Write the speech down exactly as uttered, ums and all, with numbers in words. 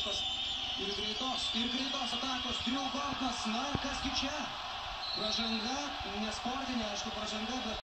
dinamiškos ir greitos, ir greitos atakos. Drew Gordonas, na kasgi čia? Pražanga, nesportinė, aišku, pražanga, bet